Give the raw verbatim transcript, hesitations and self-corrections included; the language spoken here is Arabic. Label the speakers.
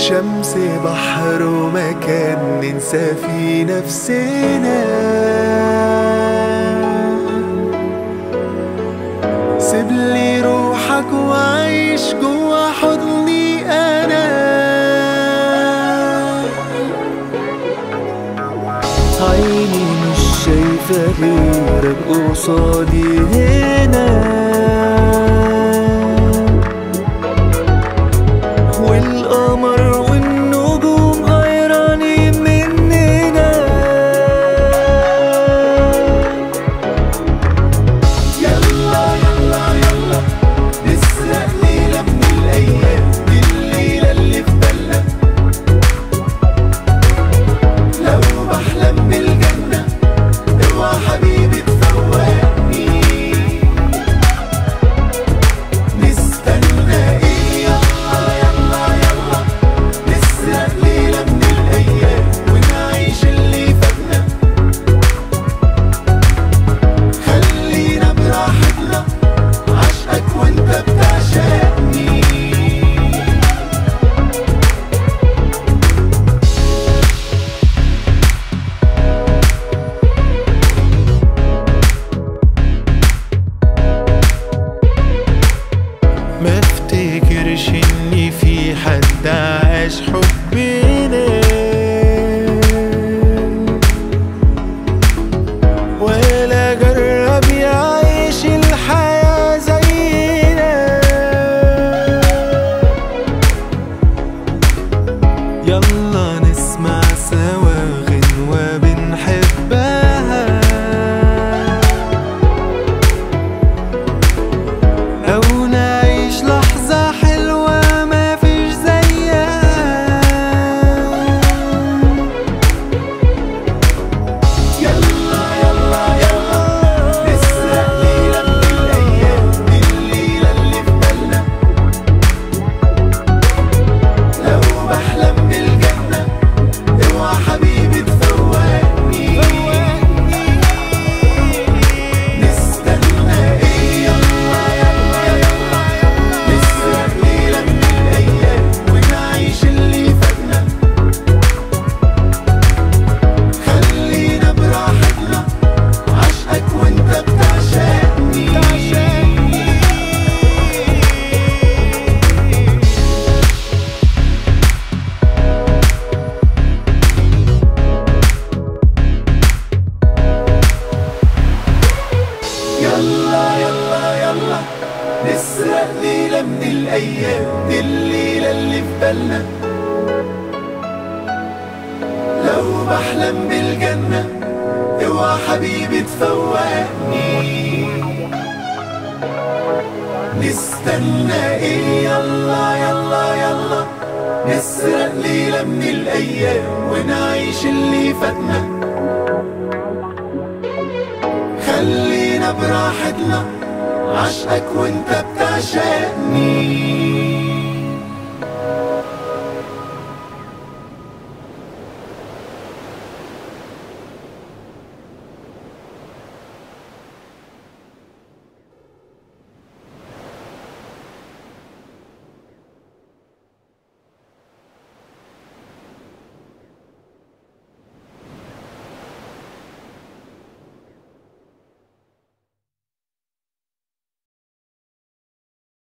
Speaker 1: شمس بحر ومكان ننسى في نفسنا، سيبلي روحك وعيش جوا حضني أنا. عيني مش شايفة غيرك قصادي هنا، والقمر والنجوم غيرانين مننا. يلا يلا يلا نسرق ليلة من الأيام، دي الليلة اللي في بالنا. لو بحلم بالجنة اوعى حبيبي تفوقني. نستنى ايه؟ يلا يلا يلا نسرق ليلة من الأيام ونعيش اللي فاتنا. خلينا براحتنا، عشقك وانت بتعشقني. ما افتكرش اني في حد عاش حبنا، ولا جرب يعيش الحياة زينا. يلا نسمع سوا غنوة بنحبها، أو نعيش لحظة حلوة ما فيش زيها. يلا يلا يلا نسرق ليلة من الأيام، دي الليلة اللي في بالنا. لو بحلم بالجنة اوعى حبيبي تفوقني. نستنى ايه؟ يلا يلا يلا نسرق ليلة من الأيام ونعيش اللي فاتنا. خلينا براحتنا، عشقك وانت بتعشقني. يلا يلا يلا نسرق ليلة من الأيام، دي الليلة اللي في بالنا. لو بحلم بالجنة اوعى حبيبي تفوقني. نستنى ايه؟ يلا يلا يلا نسرق ليلة من الأيام ونعيش اللي فاتنا. خلينا براحتنا، عشقك وانت بتعشقني.